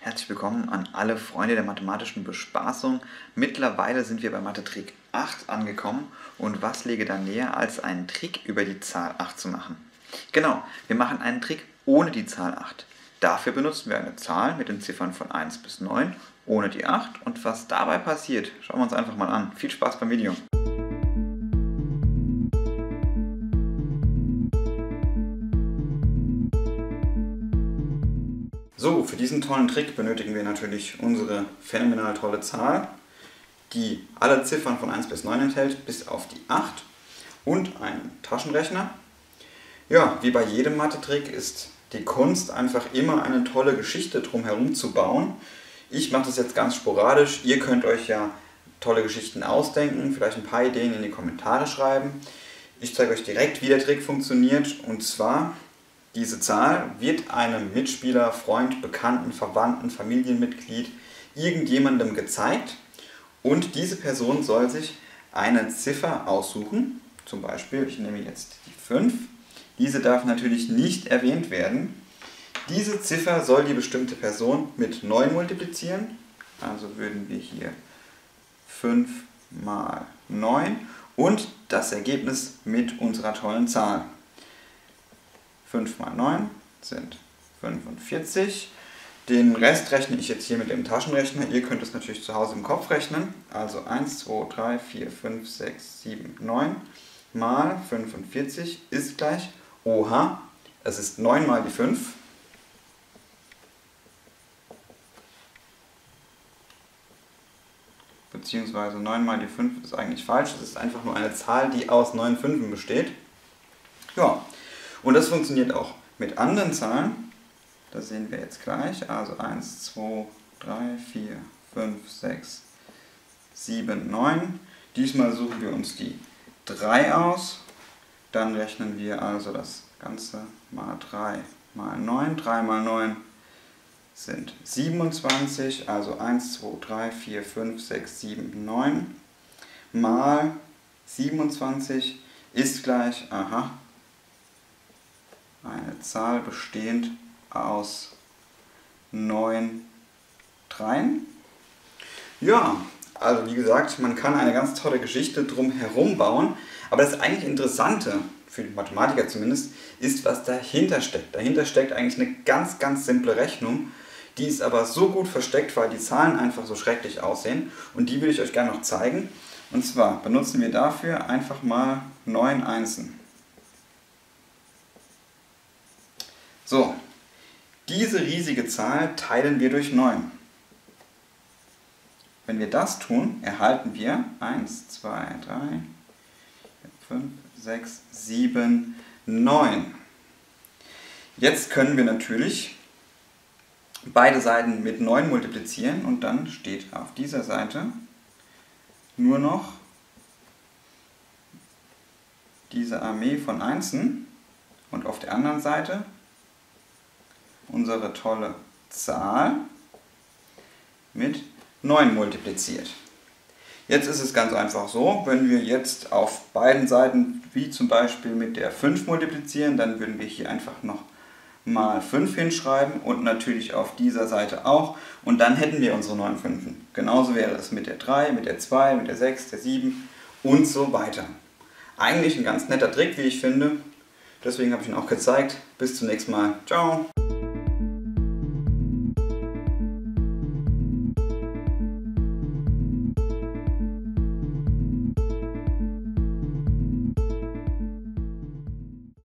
Herzlich willkommen an alle Freunde der mathematischen Bespaßung. Mittlerweile sind wir bei Mathe-Trick 8 angekommen und was läge da näher, als einen Trick über die Zahl 8 zu machen? Genau, wir machen einen Trick ohne die Zahl 8. Dafür benutzen wir eine Zahl mit den Ziffern von 1 bis 9 ohne die 8 und was dabei passiert, schauen wir uns einfach mal an. Viel Spaß beim Video! So, für diesen tollen Trick benötigen wir natürlich unsere phänomenal tolle Zahl, die alle Ziffern von 1 bis 9 enthält, bis auf die 8 und einen Taschenrechner. Ja, wie bei jedem Mathe-Trick ist die Kunst einfach immer eine tolle Geschichte drumherum zu bauen. Ich mache das jetzt ganz sporadisch, ihr könnt euch ja tolle Geschichten ausdenken, vielleicht ein paar Ideen in die Kommentare schreiben. Ich zeige euch direkt, wie der Trick funktioniert, und zwar: diese Zahl wird einem Mitspieler, Freund, Bekannten, Verwandten, Familienmitglied, irgendjemandem gezeigt und diese Person soll sich eine Ziffer aussuchen. Zum Beispiel, ich nehme jetzt die 5. Diese darf natürlich nicht erwähnt werden. Diese Ziffer soll die bestimmte Person mit 9 multiplizieren. Also würden wir hier 5 mal 9 und das Ergebnis mit unserer tollen Zahl. 5 mal 9 sind 45. Den Rest rechne ich jetzt hier mit dem Taschenrechner. Ihr könnt es natürlich zu Hause im Kopf rechnen. Also 1, 2, 3, 4, 5, 6, 7, 9 mal 45 ist gleich, oha, es ist 9 mal die 5. Beziehungsweise 9 mal die 5 ist eigentlich falsch. Es ist einfach nur eine Zahl, die aus 9 Fünfen besteht. Ja. Und das funktioniert auch mit anderen Zahlen. Das sehen wir jetzt gleich. Also 1, 2, 3, 4, 5, 6, 7, 9. Diesmal suchen wir uns die 3 aus. Dann rechnen wir also das Ganze mal 3 mal 9. 3 mal 9 sind 27. Also 1, 2, 3, 4, 5, 6, 7, 9 mal 27 ist gleich, aha, eine Zahl bestehend aus 9 Dreien. Ja, also wie gesagt, man kann eine ganz tolle Geschichte drum herum bauen, aber das eigentlich Interessante, für die Mathematiker zumindest, ist, was dahinter steckt. Dahinter steckt eigentlich eine ganz, ganz simple Rechnung, die ist aber so gut versteckt, weil die Zahlen einfach so schrecklich aussehen, und die will ich euch gerne noch zeigen. Und zwar benutzen wir dafür einfach mal 9 Einsen. So, diese riesige Zahl teilen wir durch 9. Wenn wir das tun, erhalten wir 1, 2, 3, 5, 6, 7, 9. Jetzt können wir natürlich beide Seiten mit 9 multiplizieren und dann steht auf dieser Seite nur noch diese Armee von Einsen und auf der anderen Seite unsere tolle Zahl mit 9 multipliziert. Jetzt ist es ganz einfach so, wenn wir jetzt auf beiden Seiten, wie zum Beispiel mit der 5 multiplizieren, dann würden wir hier einfach noch mal 5 hinschreiben und natürlich auf dieser Seite auch, und dann hätten wir unsere 9 Fünfen. Genauso wäre es mit der 3, mit der 2, mit der 6, der 7 und so weiter. Eigentlich ein ganz netter Trick, wie ich finde. Deswegen habe ich ihn auch gezeigt. Bis zum nächsten Mal. Ciao!